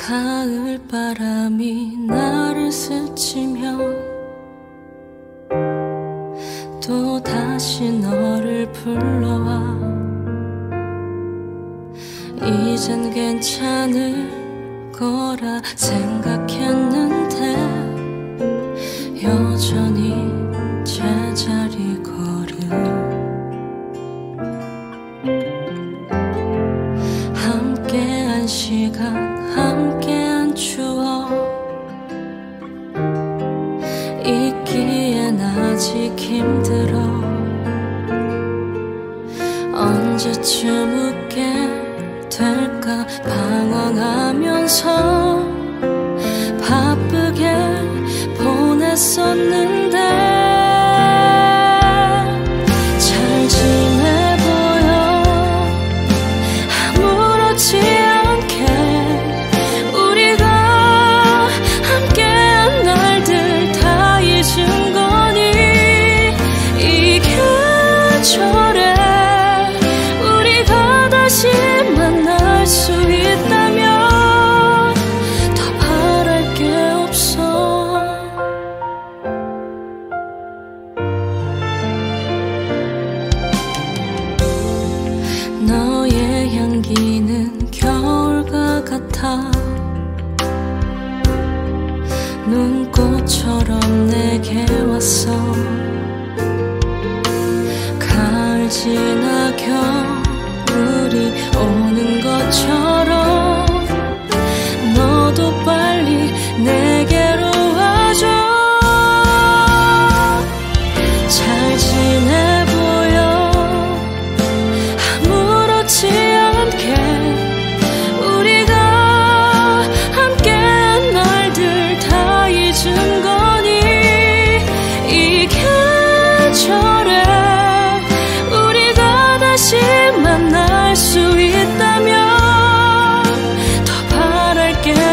가을 바람이 나를 스치며 또 다시 너를 불러와. 이젠 괜찮을 거라 생각했는데 여전히 제자리 걸음. 함께한 시간, 함께한 추억 잊기엔 아직 힘들어. 언제쯤 웃게 될까 방황하면서 바쁘게 보냈었는데 잘 지내 보여. 아무렇지 않게 우리가 함께한 날들 다 잊은 거니. 이 계절에 우리가 다시 만날 수 있다면 더 바랄 게 없어. 너의 향기는 겨울과 같아. 눈꽃처럼 내게 왔어. 가을 지나 겨울이 오는 것처럼 너도 빨리 내게로 와줘. 잘 지내 보여. 아무렇지 않게 우리가 함께한 날들 다 잊은 거니. 이 계절에 우리가 다시 만날 수 있다면 더 바랄 게